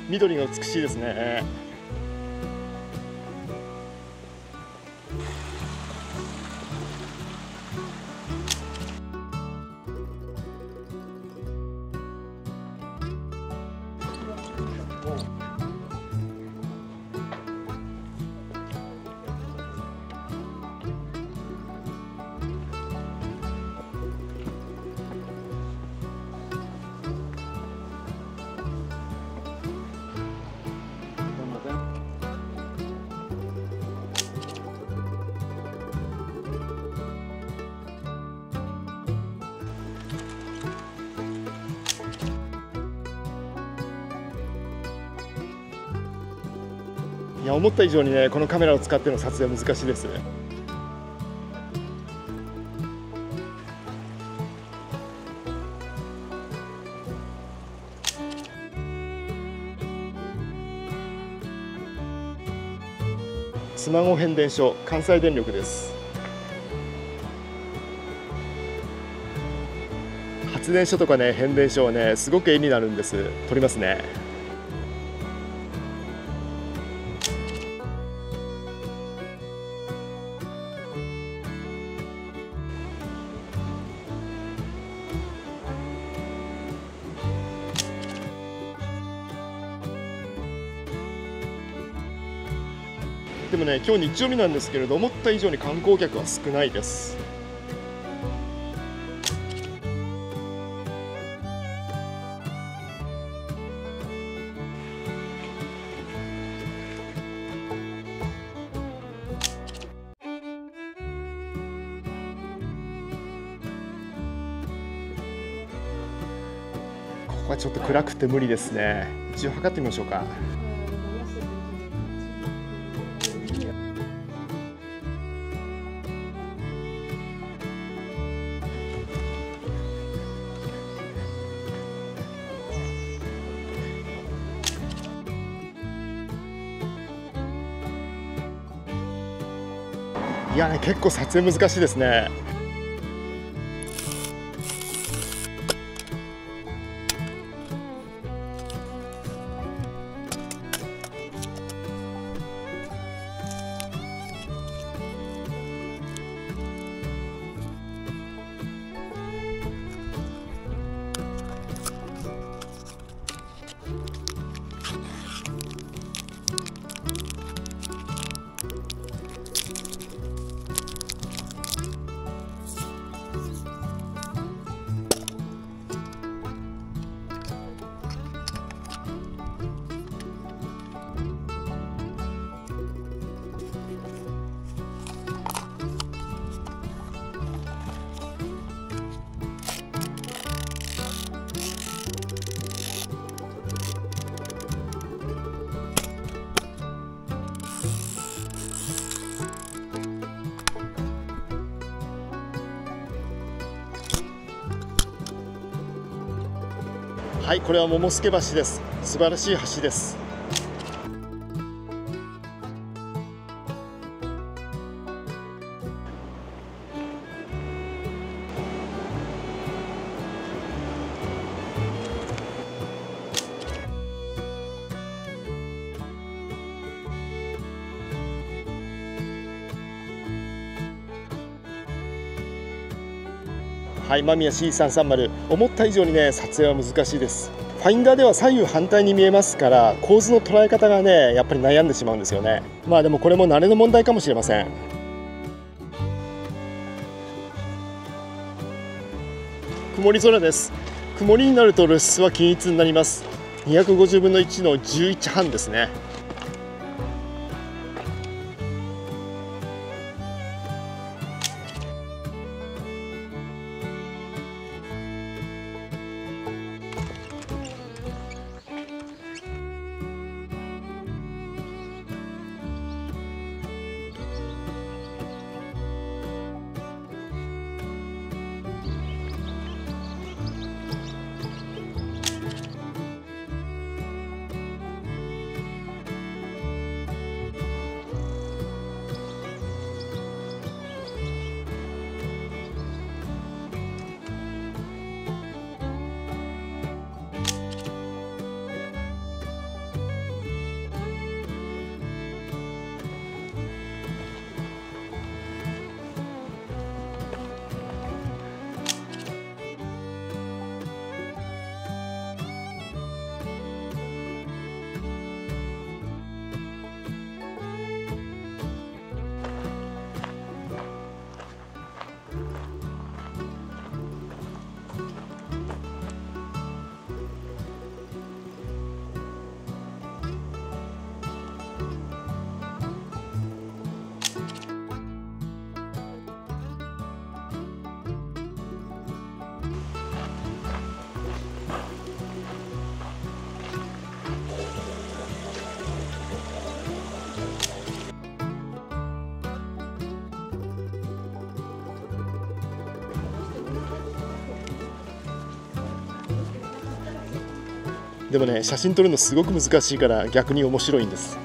緑が美しいですね。いや、思った以上にね、このカメラを使っての撮影は難しいです。妻籠変電所、関西電力です。発電所とかね、変電所はね、すごく絵になるんです。撮りますね。でもね、今日日曜日なんですけれど、思った以上に観光客は少ないです。ここはちょっと暗くて無理ですね。一応測ってみましょうか。いやね、結構撮影難しいですね。はい、これは桃助橋です。素晴らしい橋です。はい、間宮 C330、思った以上にね、撮影は難しいです。ファインダーでは左右反対に見えますから、構図の捉え方がね、やっぱり悩んでしまうんですよね。まあでもこれも慣れの問題かもしれません。曇り空です。曇りになると露出は均一になります。250分の1の11半ですね。 でもね写真撮るのすごく難しいから逆に面白いんです。